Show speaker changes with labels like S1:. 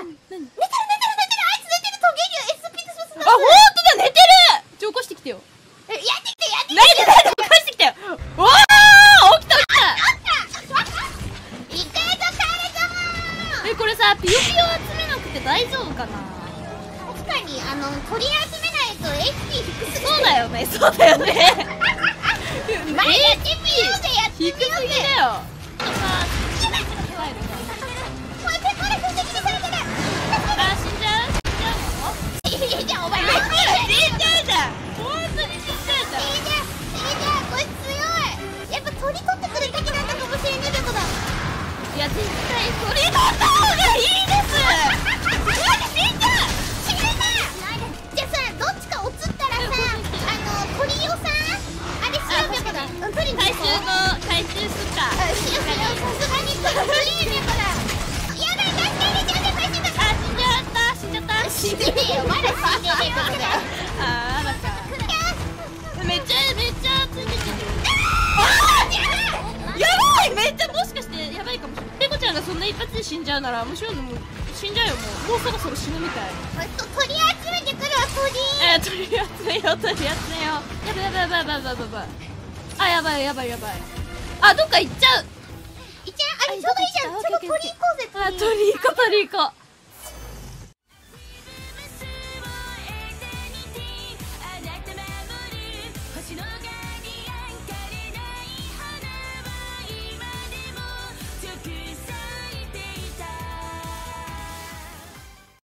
S1: 寝てる、あいつ寝てる、トゲリュウ SP で
S2: あ、ほんとだ、寝てる。起こしてきてよ。
S1: やってきて、
S2: なんで起こしてきてよ。わあ、起きた。
S1: 行くぞ、カエル様。
S2: これさ、ピヨピヨ集めなくて大丈夫かな。
S1: 確かに、鳥集めないと HP 低すぎる。
S2: そうだよね。
S1: 前やってみようぜ、やってみようぜ。
S2: 低すぎだよ。
S1: これペコレ風的にされてる。
S2: あ、死んじゃうの？
S1: いいじゃん、お前。
S2: 死んじゃうじゃん。本当に死んじゃうじゃん。
S1: いいじゃん、これ強い。やっぱ鳥取ってくるべきだったかもしれねえでもだ。
S2: いや、絶対鳥取った方がいいです。死んじゃう。
S1: じゃあさ、どっちか落ちったらさ、鳥をさ、あれしようべこだ。取りに行こう。
S2: 回収すっか。
S1: さすがに取りに行こだ。やばい、助けて、ちょっと待って。
S2: 死んじゃった。
S1: 死んでねえよ、まだ死んでねえとこだよ。
S2: あー、だからめっちゃついてきてる。やばい、めっちゃ、もしかしてやばいかもしれない。ペコちゃんがそんな一発で死んじゃうなら、もう死んじゃうよ。もうそろそろ死ぬみたい。
S1: 鳥集めてくるわ、鳥
S2: 取り集めよう。やばい。あ、やばい。あ、どっか行っちゃう。
S1: あれちょうどいいじゃん。ちょうど鳥行こうぜ。
S2: 鳥行こう。